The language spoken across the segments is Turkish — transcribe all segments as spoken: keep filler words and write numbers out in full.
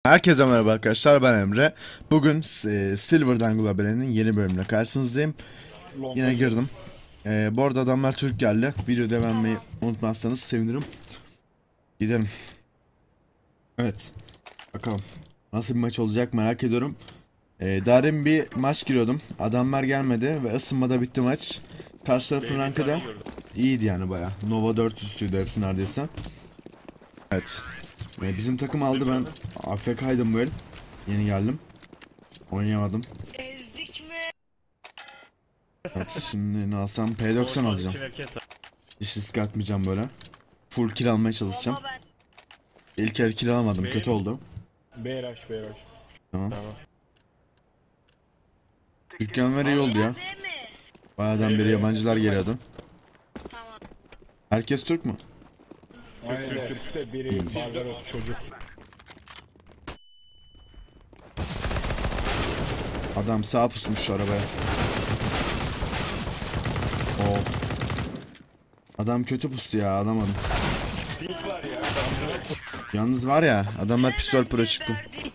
Herkese merhaba arkadaşlar, ben Emre. Bugün e, Silver'dan Global'in yeni bölümüne karşınızdayım. Yine girdim. E, bu arada adamlar Türk geldi. Videoyu beğenmeyi unutmazsanız sevinirim. Gidelim. Evet. Bakalım. Nasıl bir maç olacak merak ediyorum. E, daha demin bir maç giriyordum. Adamlar gelmedi ve ısınmada bitti maç. Karşı tarafın rankı da iyiydi yani baya. Nova dört üstüydü hepsi neredeyse. Evet. E, bizim takım aldı, ben A F K'ydım böyle. Yeni geldim. Oynayamadım. Ezdik mi? Evet, şimdi ne alsam? P doksan alacağım. Hiç risk atmayacağım böyle. Full kill almaya çalışacağım. Baba ben İlk el kill alamadım, B- kötü oldu. Beyraş Beyraş. Tamam. Tamam. Dükkan iyi oldu ya. değil mi? Bayağıdan beri yabancılar geliyordu. Tamam. Herkes Türk mü? Aynen öyle. Türk'te biri Barbaros çocuk. Adam sağ pusmuş şu arabaya. Oo. Adam kötü pustu ya, alamadım. Pink var ya. Yalnız var ya, adamlar pistol pro çıktı. Geberdik.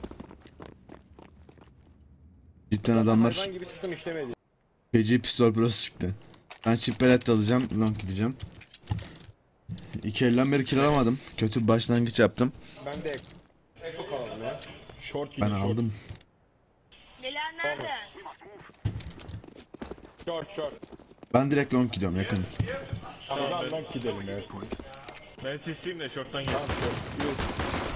Cidden adamlar Hayvan gibi sıktım işlemedi. feci pistol prosu çıktı. Ben çift belet alacağım, long gideceğim. İki elden beri kill alamadım. Kötü bir başlangıç yaptım. Ben de çok aldım ya. Short gibi Ben short. aldım. Neler nerede? Short short. Ben direkt long gidiyorum, yakın. Tamam ben long gidelim ya şimdi. Ben sisliyim de şorttan gel. Tamam short. Yok.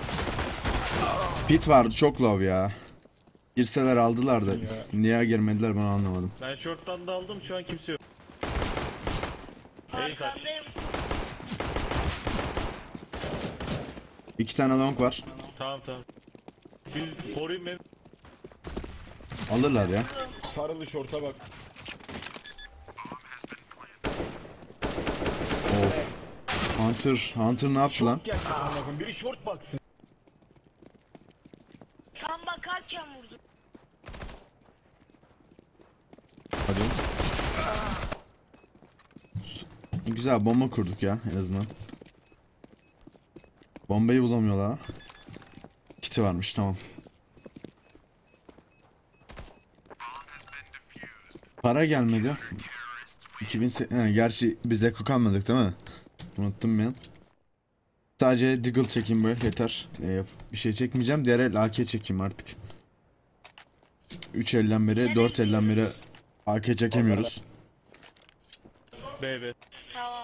Pit vardı çok low ya. Girseler aldılardı. Niye girmediler ben anlamadım. Ben şorttan da aldım, şu an kimse yok. Ey kaç. Arkandayım. İki tane long var. Tamam tamam. Siz koruyun beni. Alırlar ya. Sarılı short'a bak. Of. Hunter, Hunter ne yaptı lan? Gel bakın biri short baksın. Tam bakarken vurdum. Hadi. Güzel bomba kurduk ya en azından. Bombayı bulamıyorlar. Kiti varmış, tamam. Para gelmedi. iki bin se- he, gerçi biz de kalmadık değil mi? Unuttum ben. Sadece Deagle çekeyim böyle yeter. Ee, bir şey çekmeyeceğim. Diğer el A K çekeyim artık. üç elden beri, dört elden beri A K çekemiyoruz. B B. Tamam.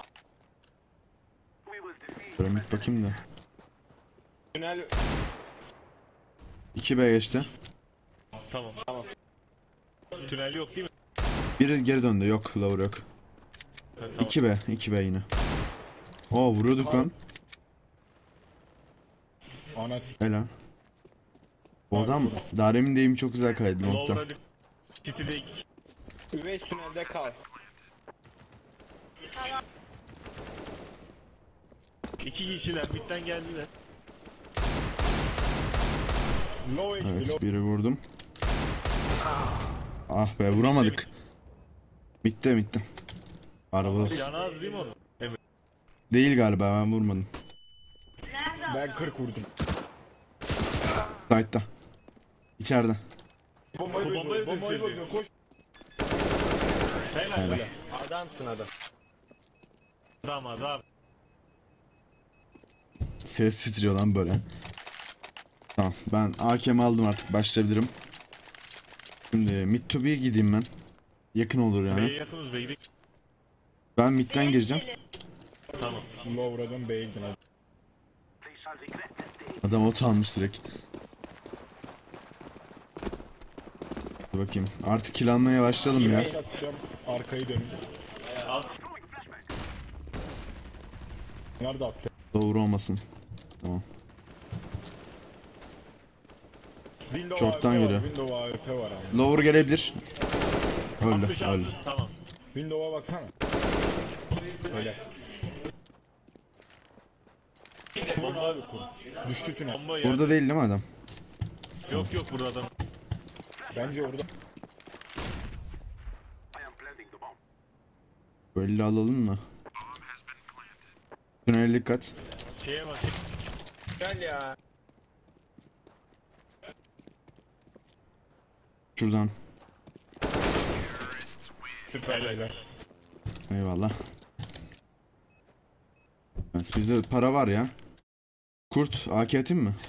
Dur bir bakayım da. Tünel iki B geçti. Tamam. Tamam. Tünel yok değil mi? Biri geri döndü. Yok, lower yok. Ha, tamam. iki B, iki B yine. Oo, vuruyorduk lan. ana Helal. Bu adam daha demin deyim çok güzel kaydı nokta. Lower'a City'de iki. üvey tünelde kal. Tamam. İki kişiler midden geldiler. Low H P Evet, low. biri vurdum. Ah be, vuramadık. Bitti bitti. Barbaros. Canı az değil mi onun? Evet. Değil galiba, ben vurmadım. Nerede? Ben kırk vurdum. Side'da. İçeride. Bombayı Bombayı bozuyor. Bombayı düşürdü. bozuyor. Koş. Helal. Helal. Helal. Adamsın adam. Adam adam. Ses titriyor lan böyle. Tamam, ben A K'mi aldım, artık başlayabilirim. Şimdi mid to B'ye gideyim ben. Yakın olur B'ye yani. yakınız B'ye gidelim. Ben midden gireceğim. Tamam. Lower'dan B'ye gidin hadi. Adam ot almış direkt. Dur bakayım. Artık kill almaya başlayalım ya. Flash atacağım. Arkayı dönün. Al. Nerede attı? Doğru olmasın. Tamam. Window Short'tan A W P geliyor. var, Window A W P var abi. Lower gelebilir. Öldü, altmış altı. öldü. Tamam. Window'a baksana. Öyle. Kurun abi kurun. Düştü tünel. Bomba ya. Burada değil değil mi adam? Yok yok burada adam. Bence orada. Böyle alalım mı? Tünel dikkat. Şeye bak. Gel ya. Şuradan. Süper beyler. Eyvallah. Evet, bizde para var ya. Kurt, A K atayım mı?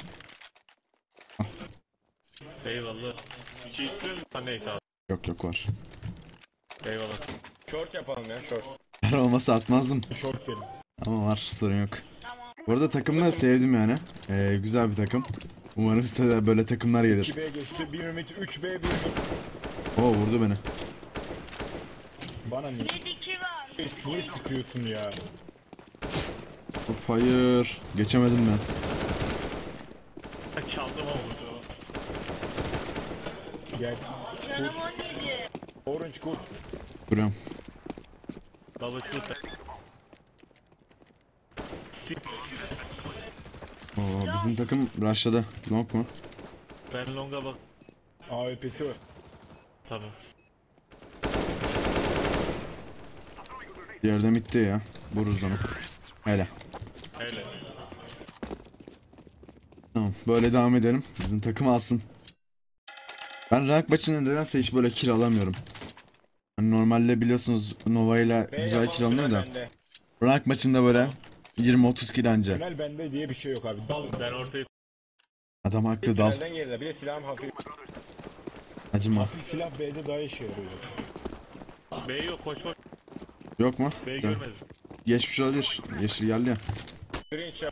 Eyvallah. Bir şey istiyor musun? Ha, neyse abi. Yok yok var. Eyvallah. Short yapalım ya short. Para olmasa atmazdım. Short gelin. Ama var, sorun yok. Tamam. Bu arada takımı da sevdim yani. Ee, güzel bir takım. Umarım size de böyle takımlar gelir. iki B geçti. bir ümit, üç B, bir ümit. Oo, vurdu beni. Bana niye? Mid iki var. Niye sıkıyorsun ya? Hop, hayır. Geçemedim ben. Çaldım ama vurdu. Gel. Canım on yedi. Orange kurt. Duruyorum. Baba şut. Oo, bizim takım rushladı. Long mu? Ben longa bak. A W P'si var. Tamam. Diğerde bitti ya. Vururuz onu. Hele. Hele. Tamam, böyle devam edelim. Bizim takım alsın. Ben rank maçında nedense hiç böyle kill alamıyorum. Hani normalde biliyorsunuz Nova ile B güzel yapalım, kill alınıyor tünel da. bende. Rank maçında böyle yirmi otuz kill anca. Tünel bende diye bir şey yok abi. Dal. Ben ortayı Adam haklı, dal. Tünelden geride. Bir de silahım hafif. Acıma. Silah B'de daha işe yarıyor. B yok, koş koş. Yok mu? B Gel. görmedim. Geçmiş olabilir. Yeşil geldi ya. Green shot.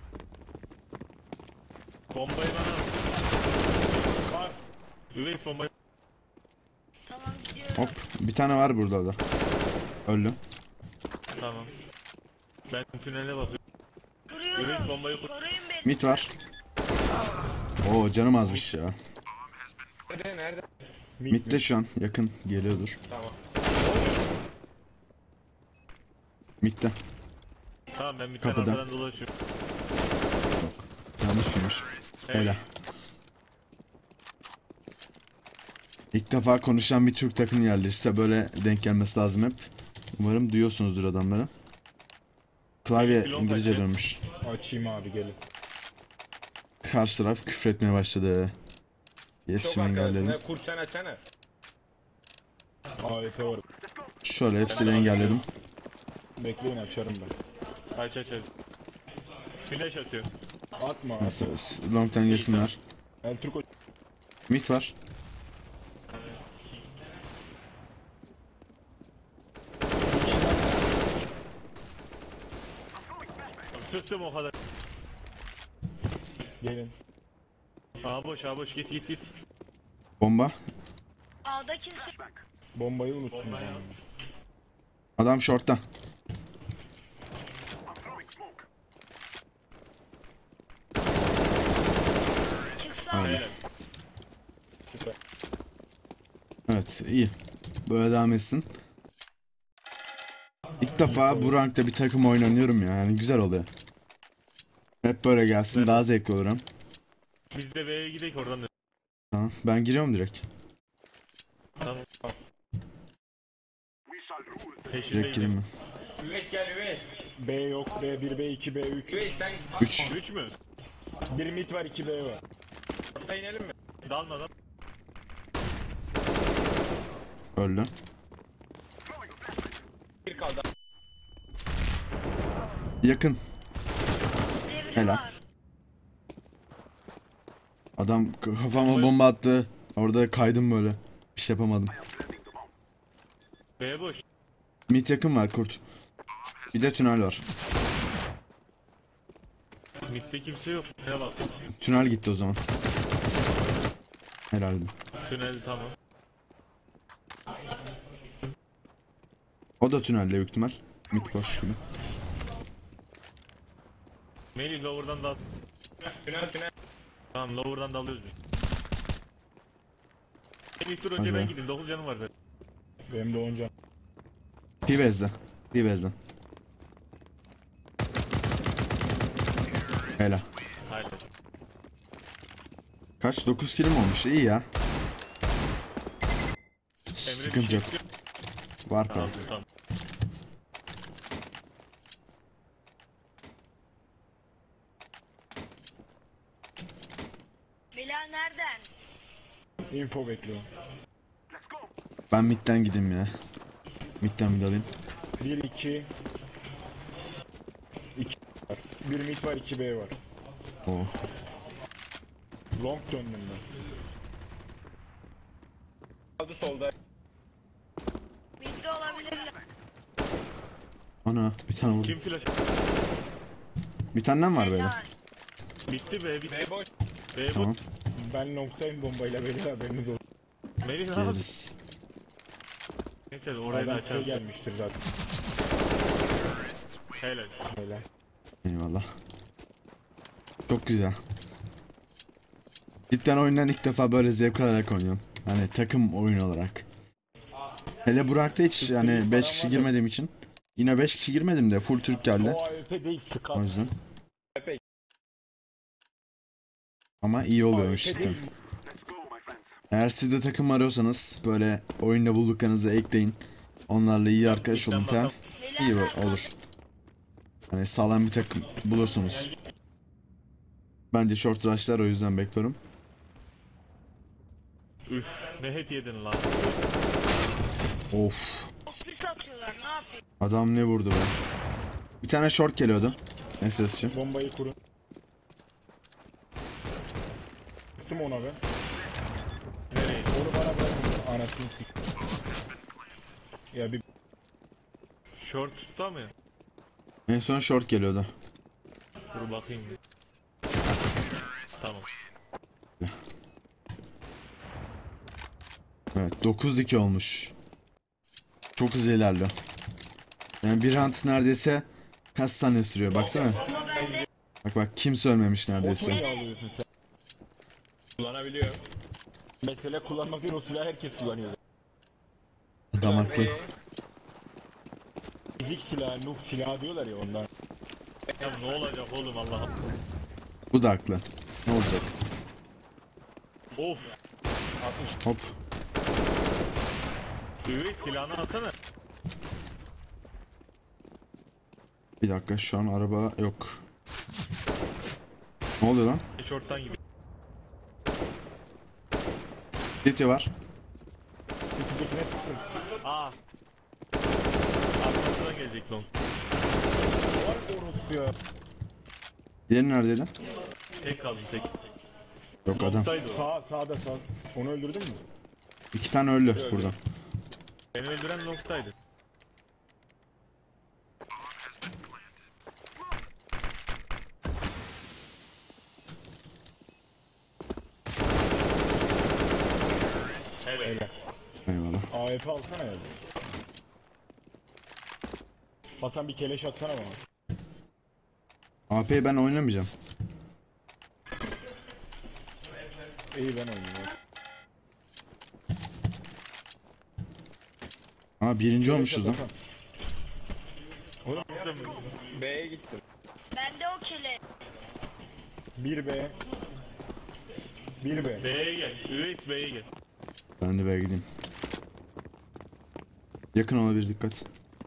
Bombayı bana Var. Üveys bombayı. Tamam gidiyorum. Hop. Bir tane var burada da. Öldü. Tamam. Ben tünele bakıyorum. Üveys Kuruyorum. bombayı kur. Koruyun beni. Mid var. Oo, canım azmış ya. Nerede? Nerede? Mid'de şu an. Yakın. Geliyordur. Tamam. Mid'de. Tamam, ben bir tane Kapıda. arkadan dolaşıyorum. Yanlış duymuş. Evet. Öyle. İlk defa konuşan bir Türk takım geldi. İşte böyle denk gelmesi lazım hep. Umarım duyuyorsunuzdur adamları. Klavye Pilon İngilizce kaçıyor. dönmüş. Açayım abi gelin. Karşı taraf küfretmeye başladı. Çok İletişimi engelledim. arkadaşlar. Kurt sen açsana. A W P var. Şöyle hepsini engelledim. Bekleyin açarım ben. Aç aç aç. Flash atıyor. Atma abi. Nasıl? Long'tan girsinler. El Turko. Mid var. Sıktım o kadar. Gelin. Aa boş, aa boş, git git git. Bomba. A'da kimse. Bombayı unuttum. Bombayı ya. al. Adam short'ta. Çıksa. Öyle. Helal. Süper. Evet, iyi. Böyle devam etsin. İlk defa bu rankta bir takım oynanıyorum ya. Yani güzel oluyor. Hep böyle gelsin, daha zevkli olur hem. Biz de B'ye gidelim oradan da. Tamam, ben giriyorum direkt. Tamam. Peşinde Direkt gireyim gidelim. ben. Üveys gel Üveys. B yok. B bir, B iki, B üç. Üveys sen. üç. Üç mü? Bir mid var, iki B var. Orta inelim mi? Dalma lan. Öldü. Bir kaldı. Yakın. Devri Helal. var. Adam k- kafama bomba attı. Orada kaydım böyle. Bir şey yapamadım. B boş. Mid yakın var kurt. Bir de tünel var. Mid'de kimse yok. Ne bak. Tünel gitti o zaman. Herhalde. Tünel tamam. O da tünelde büyük ihtimal. Mid boş gibi. Melih lower'dan dal. Tünel tünel. Tamam, lower'dan dalıyoruz biz. Melih dur, önce Hadi. ben gideyim. dokuz canım var zaten. Benim de on can. T-Base'de. T-Base'de. Helal. Hayır. Kaç? dokuz kilim olmuş. İyi ya. Emre Sıkıntı yok. düşecek. Var para. Aldım, tamam. Bela nereden? Info bekliyorum. Ben midden gideyim ya. Midden mid alayım. bir iki iki var. bir mid var, iki B var. Oo. Long döndüm ben. Kaldı solda. Midde olabilirler. Ana bir tane vurdum. Kim flash? Bir tane var böyle. Helal. Bitti be bitti. B boş. B Tamam. Ben longtime bombayla böyle haberiniz olsun. Melih ne yapıyorsun? Geliriz. Neyse orayı da Adam şey açalım. gelmiştir zaten. Helal. Böyle. Eyvallah. Çok güzel. Cidden oyundan ilk defa böyle zevk alarak oynuyorum. Hani takım oyun olarak. Hele Burak'ta hiç yani beş kişi girmediğim için. Yine beş kişi girmedim de full Türk geldi. O A W P değil, O Scout. yüzden. Ama iyi oluyormuş A W P cidden. değil. Eğer siz de takım arıyorsanız böyle oyunda bulduklarınızı ekleyin. Onlarla iyi arkadaş olun falan. İyi olur. Hani sağlam bir takım bulursunuz. Bence short rush'lar, o yüzden bekliyorum. Üf ne het yedin lan. Of. Çok pis atıyorlar, ne yapayım? Adam ne vurdu be. Bir tane short geliyordu. S S'ci. Bombayı kurun. Gittim ona ben. Nereye? Onu bana bırakın. Anasını sik. Ya bir Short tutta mı? En son short geliyordu. Dur bakayım bir. Tamam. Evet, dokuz iki olmuş. Çok hızlı ilerliyor. Yani bir round neredeyse kaç saniye sürüyor baksana. Ama bende Bak bak, kimse ölmemiş Otunu neredeyse. yağlıyorsun sen. Kullanabiliyor. Mesele kullanmak değil, o silahı herkes kullanıyor. Adam haklı. Fizik silahı, noob silahı diyorlar ya ondan. Ya ne olacak oğlum Allah'ım. Bu da haklı. Ne olacak? Of. Hop. Üvey silahını atsana. Bir dakika, şu an araba yok. Ne oluyor lan? Short'tan gibi. City var. Fizikine sıkın. Aa. Arkamızdan gelecek long. Var orospu ya. Diğeri neredeydi? Tek kaldı tek. Yok adam. Long'daydı o. Sağ, sağda sağ. Onu öldürdün mü? İki tane öldü burada. Beni öldüren long'daydı. Evet. Eyvallah. A W P alsana ya. Hasan bir keleş atsana bana. A P'yi ben oynamayacağım. İyi ben oynayayım. Aa, birinci olmuşuz lan. Oğlum B'ye gittim. bende o kele. bir B. bir B. B'ye gel. Üvey B'ye gel. Ben de B'ye gideyim. Yakın olabilir, dikkat.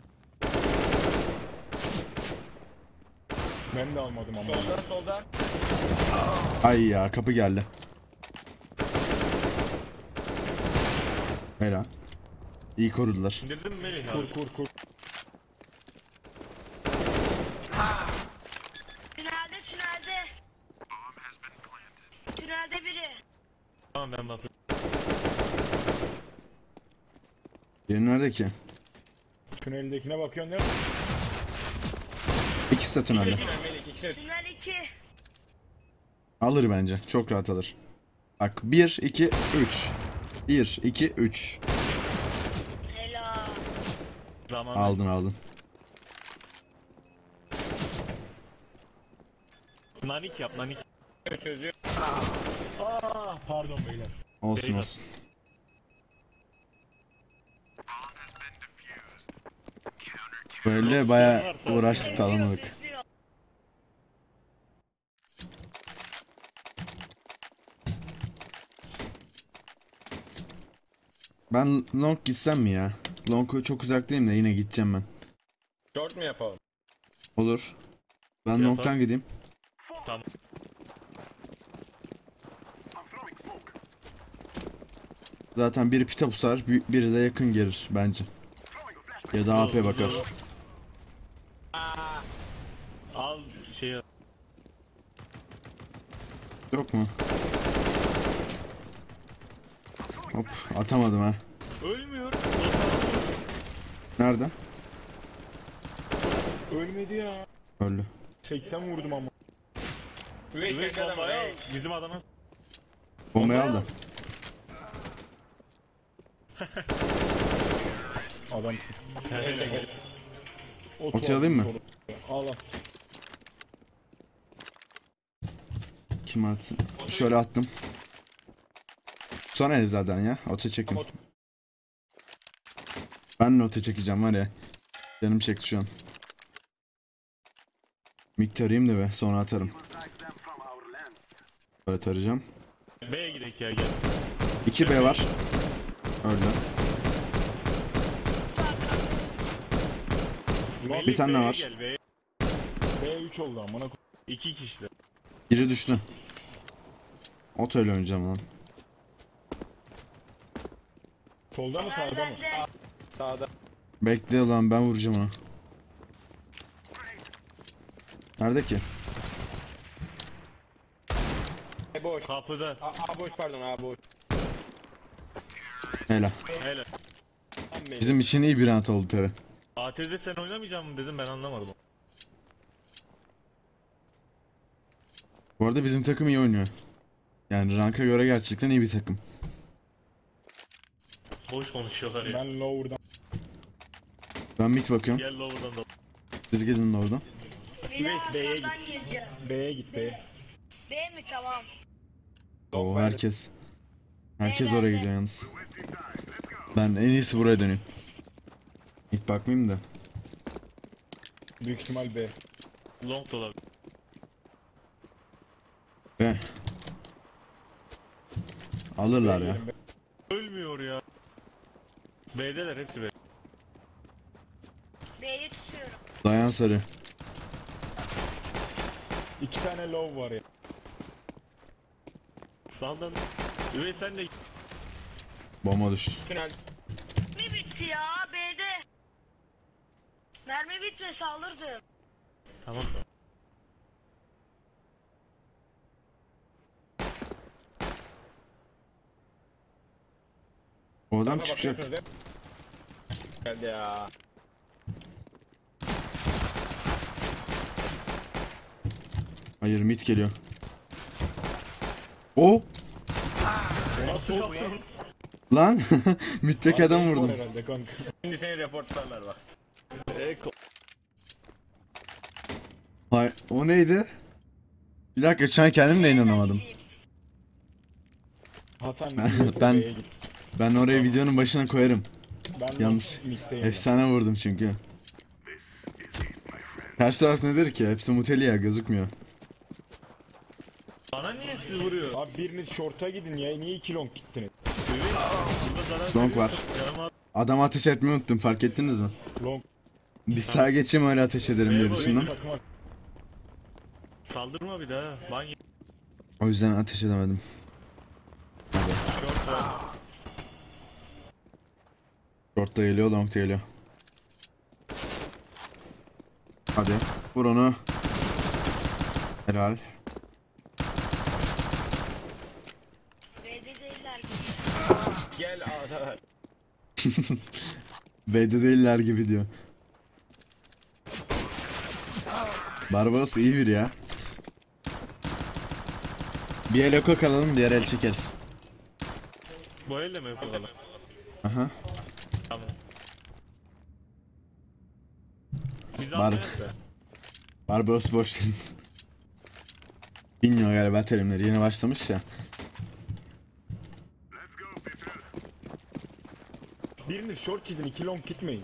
Ben de almadım ama. Solda solda. Ay ya, kapı geldi. Helal. İyi korudular. İndirdin mi Melih Kur abi? kur kur. Tünelde, tünelde. Tünelde biri. Tamam ben bakıyorum. Biri nerede ki? Tüneldekine bakıyorsun değil mi? İkisi de tünelde. Tünel iki. Alır bence. Çok rahat alır. Bak, bir, iki, üç. bir, iki, üç. Helal. Zaman. Aldın aldın. Nanik yap nanik. Çözüyor. Aa, pardon beyler. Olsun Beyler. olsun. Böyle baya uğraştık da alamadık. Geziyor. Ben long gitsem mi ya? Long çok uzaktayım da yine gideceğim ben. Short mu yapalım? Olur. Ben Yapalım. long'tan gideyim. Tamam. Zaten biri pita pusar, bi- biri de yakın gelir bence. Ya da A P bakar. Al şeyi. Yok mu? Hop, atamadım ha. Ölmüyor. Nerede? Ölmedi ya. Öldü. seksen vurdum ama. Evet bombaya al. Bizim adama. Bombayı al da. Adam. Otu alayım mı? Al al. Kim atsın? Şöyle attım. Son el zaten ya. Otu çekin. Ben de otu çekeceğim var ya. Canım çekti şu an. Mid tarayayım da be. Sonra atarım. Böyle tarayacağım. B'ye gidelim ya gel. iki B var. Öldü. Bir tane daha var. Gel, B'ye. B üç oldu amına koy. İki kişi. Biri düştü. Oto ile oynayacağım lan. Solda mı sağda mı? Bende. Sağda. Bekle lan, ben vuracağım onu. Nerede ki? E boş. Kapıda. A, A boş pardon A boş. Helal. Hele. Tam benim. Bizim için iyi bir rant oldu tabi. A T Z'de sen oynamayacak mısın dedim ben anlamadım. Bu arada bizim takım iyi oynuyor. Yani ranka göre gerçekten iyi bir takım. Boş konuşuyorlar ya. Ben lower'dan. Ben mid bakıyorum. Gel lower'dan da. Siz gidin oradan. Bir daha Evet, B'ye arkadan gireceğim. B'ye git B'ye. B mi tamam. Oo, herkes. Herkes oraya gidiyor yalnız. Ben en iyisi buraya döneyim. Mid bakmayayım da. Büyük ihtimal B. Long dolar. Be. Alırlar ya. Ölmüyor ya. B'deler hepsi B. B'yi tutuyorum. Dayan sarı. İki tane low var ya. Sağdan. Üvey sen de. Bomba düştü. Tünel. Mermi bitti ya B'de. Mermi bitmese alırdım. Tamam. O adam çıkacak. Geldi ya. Hayır, mid geliyor. O Nasıl yaptın? lan middeki adam vurdum. Herhalde kanka. Şimdi seni reportlarlar bak. E, ko- Hay, o neydi? Bir dakika, şu an kendim de inanamadım. Hasan Ben- B'ye git. Ben oraya videonun başına koyarım. Ben Yanlış. middeyim. Efsane vurdum çünkü. Karşı taraf nedir ki? Hepsi muteli ya, gözükmüyor. Bana niye siz vuruyor? Abi biriniz short'a gidin ya. Niye iki long gittiniz? Üvey. Burada zarar Long var. Canıma Adam ateş etmeyi unuttum, fark ettiniz mi? Long. Bir sağa geçeyim, öyle ateş ederim diye düşündüm. Takıma. saldırma bir daha. Ban ye- O yüzden ateş edemedim. Hadi. Short var. Short da geliyor, long da geliyor. Hadi vur onu. Helal. B'de değiller gibi. Gel A'da. B'de değiller gibi diyor. Barbaros iyi biri ya. Bir el oka kalalım, diğer el çekeriz. Bu elle mi yapalım? Aha. Tamam. Biz Var. almayız da. Barbaros boş. Bilmiyor galiba terimleri, yeni başlamış ya. Biriniz short gidin. iki long gitmeyin.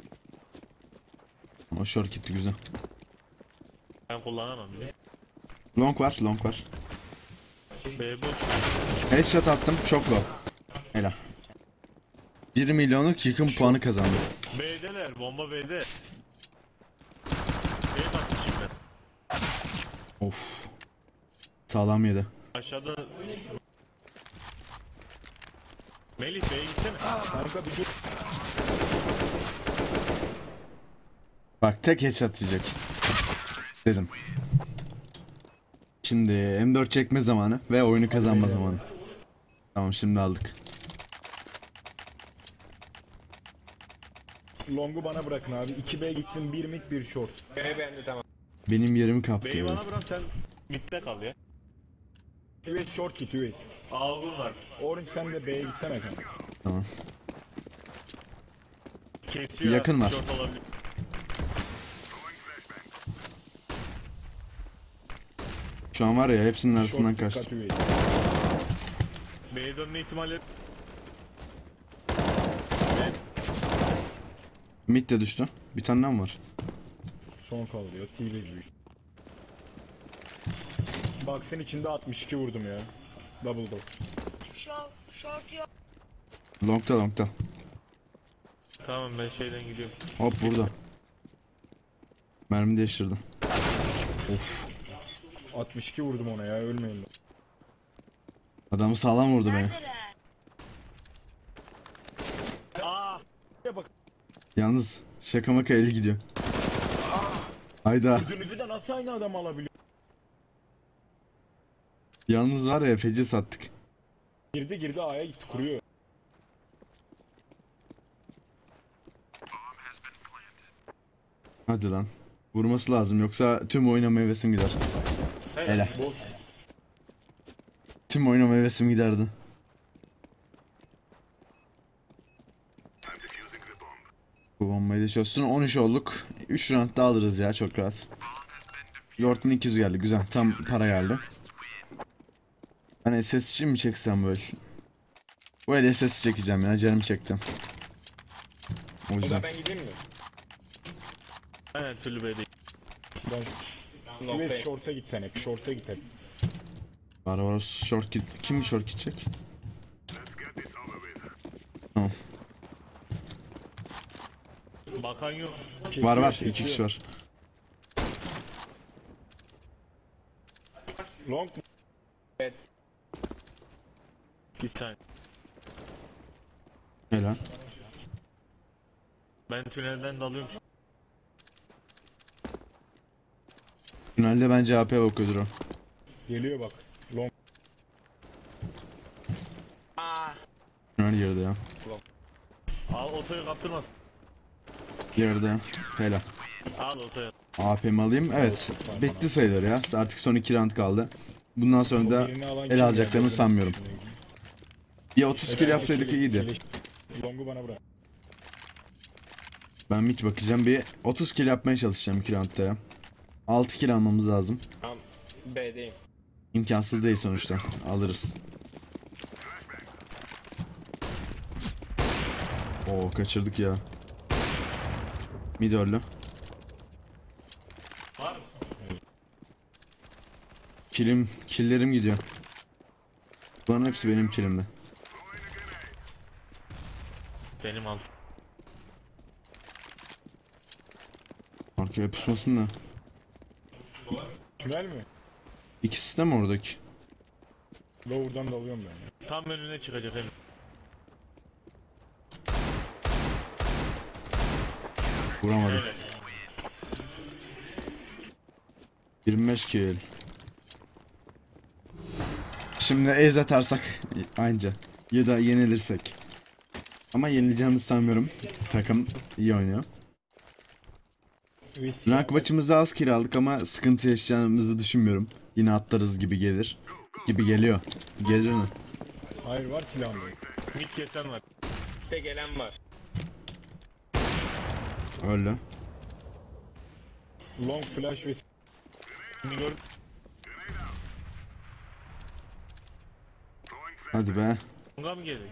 O short gitti güzel. Ben kullanamam bile. Long var, long var. B boş. Headshot attım, çok low. Helal. bir milyonluk yıkım puanı kazandı. B'deler. Bomba B'de. B baktı şimdi. Of. Sağlam yedi. Aşağıda Melih B'ye gitsene. Kanka bir dur. Bak tek headshot yiyecek. Dedim. Şimdi M dört çekme zamanı ve oyunu kazanma zamanı. Tamam şimdi aldık. Long'u bana bırakın abi. iki B gitsin, bir mid, bir short. B bende tamam. Benim yerimi kaptı. B'yi ya. bana bırak, sen midde kal ya. Evet short git evet. Ağzın var. Orange sen de B'ye gitsene kanka. Tamam. Kesiyor. Yakın var. Short olabilir. Şu an var ya hepsinin arasından Short kaçtı. dikkat evet. B'ye dönme ihtimali. Mid de düştü. Bir tane daha mı var? Son kalıyor. T V büyük. Box'ın içinde altmış iki vurdum ya. Double door. Short, short yok. Long'ta long'ta. Tamam ben şeyden gidiyorum. Hop burada. Mermi değiştirdi. Of. altmış iki vurdum ona ya, ölmeyin. Adamı sağlam vurdu beni. Neredeler? Aa! Ya bak, Yalnız şaka maka eli gidiyor. Hayda. gözünüzü de nasıl aynı adam alabiliyor? Yalnız var ya feci sattık. Girdi girdi A'ya gitti, kuruyor. Hadi lan. Vurması lazım yoksa tüm oynama hevesim gider. Hele. Boss. Tüm oynama hevesim giderdi. Bu bombayı da çözsün. on üç olduk. üç round daha alırız ya çok rahat. Yort'un iki yüz geldi. Güzel. Tam para geldi. Ben S S için mi çeksem böyle? Bu el S S çekeceğim ya. Canım çektim. O O yüzden. zaman ben gideyim mi? Ben her türlü B'deyim. Ben... Long Evet B. short'a git sen hep. Short'a git hep. Barbaros short git. Kim short gidecek? Tamam. Bakan yok. Var var. iki kişi var. Long mu? Evet. Bir tane. Helal. Ben tünelden dalıyorum. Tünelde bence A P bakıyordur o. Geliyor bak. Long. Tünel girdi ya. Al otoyu kaptırmaz. Girdi. Helal. Al otoyu. A P'mi alayım. Evet. Bitti sayılır ya. Artık son iki round kaldı. Bundan sonra da Birini alan el kim alacaklarını geldi? sanmıyorum. Bir otuz kill Evet, yapsaydık ikili- iyiydi. ikili- Long'u bana bırak. Ben mid bakacağım. Bir otuz kill yapmaya çalışacağım iki roundda ya. altı kill almamız lazım. Tamam. B'deyim. İmkansız değil sonuçta. Alırız. Oo kaçırdık ya. Mid öldü. Var mı? Killim, killerim gidiyor. Bunların hepsi benim killimde. Benim al. Arkaya pusmasın da. Tünel mi? İkisi de mi oradaki? Lower'dan dalıyorum ben ya. Tam önüne çıkacak hem. Vuramadım. Evet. yirmi beş kill. Şimdi ace atarsak anca. Ya da yenilirsek. Ama yenileceğimizi sanmıyorum. Takım iyi oynuyor. Evet. Rank maçımızda az kill aldık ama sıkıntı yaşayacağımızı düşünmüyorum. Yine atlarız gibi gelir. Gibi geliyor. Gelir mi? Hayır var silahım. Mid kesen var. De gelen var. Öyle. Long flash ve Şimdi gör. Hadi be. Longa mı gelecek?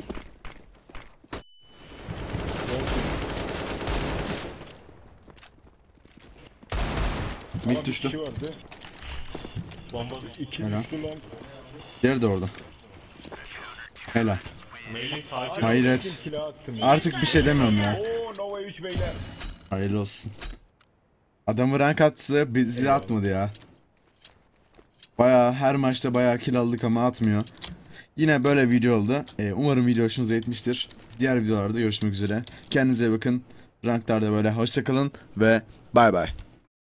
Ama Mid bir düştü. kişi vardı. Bomba. İki Helal. düştü long. Diğeri de orada. Helal. Melih sakin. Hayret. Kim kila attım ya. Artık bir şey demiyorum ya. Oo Nova üç beyler. Hayırlı olsun. Adamı rank attı, bizi atmadı ya. Baya her maçta bayağı kill aldık ama atmıyor. Yine böyle video oldu. Ee, umarım video hoşunuza gitmiştir. Diğer videolarda görüşmek üzere. Kendinize bakın. Ranklarda böyle hoşça kalın ve bay bay.